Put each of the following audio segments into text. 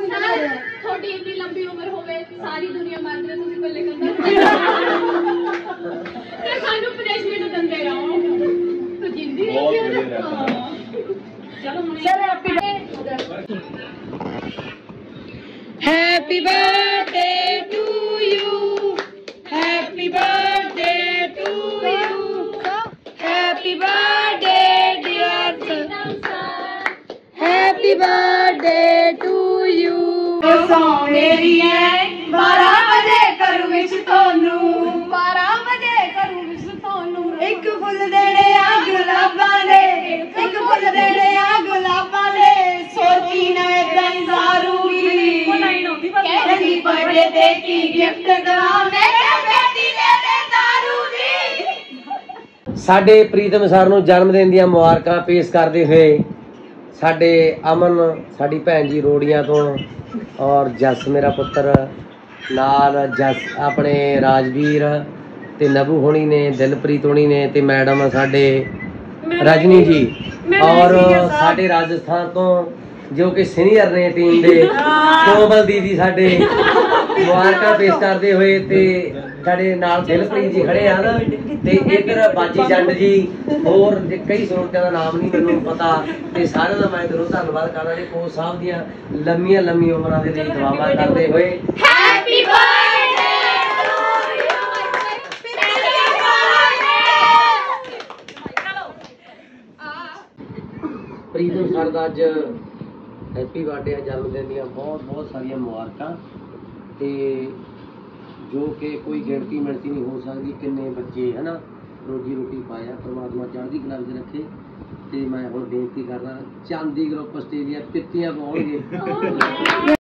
थोड़ी इतनी लंबी उम्र होवे सारी दुनिया मारते तुसी पहले कंधा ते सानू पनिशमेंट दंदे रहो तो जिंदी रही चलो sir happy birthday to you happy birthday to you happy birthday dear happy birthday to you मेरी है 12 बजे करूं विश तोनू 12 बजे करूं विश तोनू एक फुल देने आ गुलाबां दे एक फुल देने आ गुलाबां दे सोची ना इदां ही सारूगी कहंदी बर्थडे ते की गिफ्ट दवा मैं बेटी ले दे दारूगी साडे प्रीतम सर नूं जन्म दिन ਦੀਆਂ ਮੁਬਾਰਕਾਂ ਪੇਸ਼ ਕਰਦੇ ਹੋਏ ਸਾਡੇ ਅਮਨ ਸਾਡੀ ਭੈਣ ਜੀ ਰੋੜੀਆਂ ਤੋਂ ਔਰ ਜਸ ਮੇਰਾ ਪੁੱਤਰ ਨਾਲ ਜਸ ਆਪਣੇ ਰਾਜਵੀਰ ਤੇ ਨਬੂ ਹੋਣੀ ਨੇ ਦਿਲਪ੍ਰੀਤ ਹੋਣੀ ਨੇ ਤੇ ਮੈਡਮ ਸਾਡੇ ਰਜਨੀ ਜੀ ਔਰ ਸਾਡੇ ਰਾਜਸਥਾਨ ਤੋਂ ਜੋ ਕਿ ਸੀਨੀਅਰ ਨੇ ਟੀਮ ਦੇ ਕੋਮਲ ਦੀਦੀ ਸਾਡੇ ਮੁਬਾਰਕਾਂ ਪੇਸ਼ ਕਰਦੇ ਹੋਏ ਤੇ ਸਾਡੇ ਨਾਲ ਦਿਲਪ੍ਰੀਤ ਜੀ ਖੜੇ ਆ ਨਾ ਤੇ ਇਧਰ ਬਾਜੀ ਜੰਡ ਜੀ ਹੋਰ ਕਈ ਸਰੋਤਿਆਂ ਦਾ ਨਾਮ ਨਹੀਂ ਮੈਨੂੰ ਪਤਾ ਤੇ ਸਾਰਿਆਂ ਦਾ ਮੈਂ ਦਿਲੋਂ ਧੰਨਵਾਦ ਕਰਦਾ ਜੀ ਕੋਚ ਸਾਹਿਬ ਦੀਆਂ ਲੰਮੀਆਂ ਲੰਮੀਆਂ ਉਮਰਾਂ ਦੇ ਲਈ ਦੁਆਵਾਂ ਕਰਦੇ ਹੋਏ ਹੈਪੀ ਬਰਥਡੇ ਪ੍ਰੀਤਮ ਸਰ ਦਾ ਅੱਜ ਹੈਪੀ ਬਰਥਡੇ ਜਨਮ ਦਿਨ ਦੀਆਂ ਬਹੁਤ ਬਹੁਤ ਸਾਰੀਆਂ ਮੁਬਾਰਕਾਂ ਤੇ ਜੋ ਕਿ ਕੋਈ ਗਿਣਤੀ ਮਿਣਤੀ ਨਹੀਂ ਹੋ ਸਕਦੀ ਕਿੰਨੇ ਬੱਚੇ ਹੈ ਨਾ ਰੋਜੀ ਰੋਟੀ ਪਾਇਆ ਪਰਮਾਤਮਾ ਚੜ੍ਹਦੀ ਕਲਾ ਵਿੱਚ ਰੱਖੇ ਤੇ ਮੈਂ ਹੁਣ ਬੇਨਤੀ ਕਰਦਾ ਚਾਂਦੀ ਗਰੁੱਪ ਆਸਟ੍ਰੇਲੀਆ ਪਿੱਤੀਆਂ ਪਾਉਣਗੇ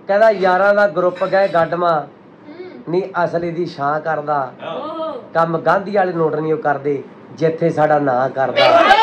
ਕਹਿੰਦਾ ਯਾਰਾਂ ਦਾ ਗਰੁੱਪ ਗਏ ਗੱਡਮਾ ਨਹੀਂ ਅਸਲੀ ਦੀ ਛਾਂ ਕਰਦਾ ਕੰਮ ਗਾਂਧੀ ਵਾਲੇ ਨੋਟ ਨਹੀਂ ਉਹ ਕਰਦੇ ਜਿੱਥੇ ਸਾਡਾ ਨਾਂ ਕਰਦਾ